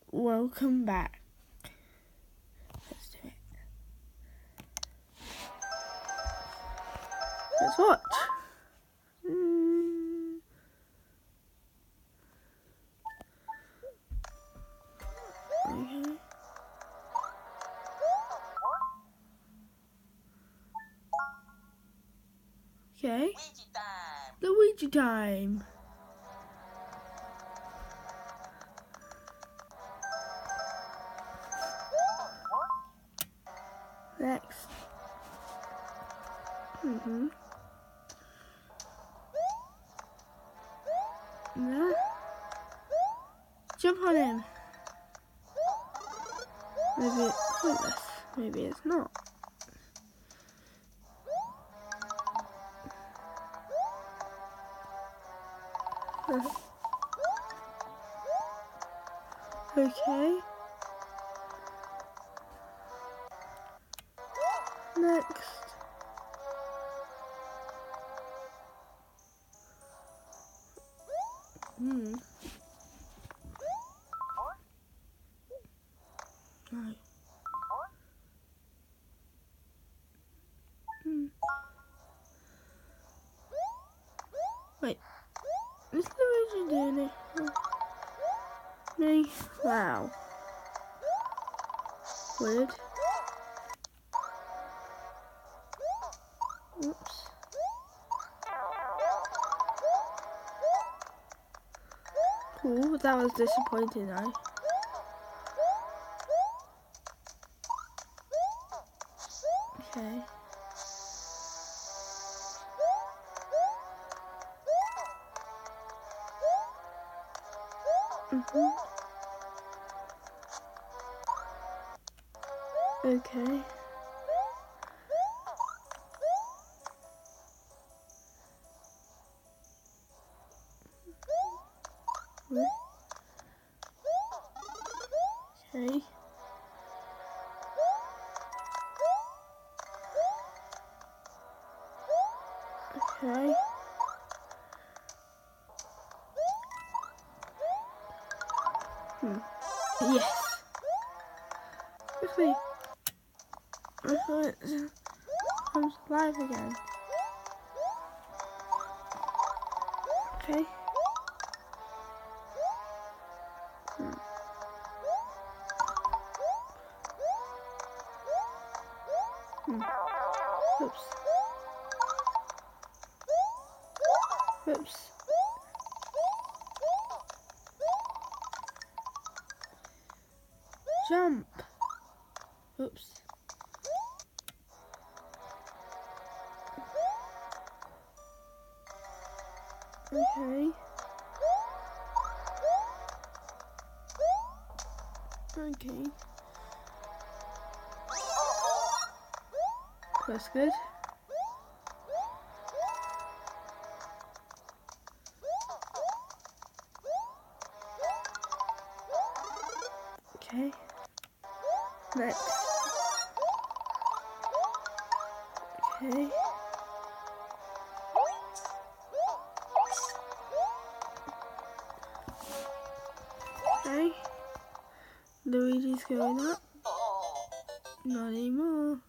welcome back. Let's do it. Let's watch. Okay. Luigi time. Next. Yeah. Jump on him. Maybe it's pointless. Maybe it's not. Okay. Next. No. Wait. Is Luigi doing it? Me? Wow. Weird. Oops. Cool, that was disappointing though. Okay. Okay. Okay. Okay. Yes. Quickly. I'm alive again. Okay. Oops. Oops. Jump. Oops. Okay. Okay. That's good. Okay. Next. Okay. Okay. Luigi's going up. Not anymore.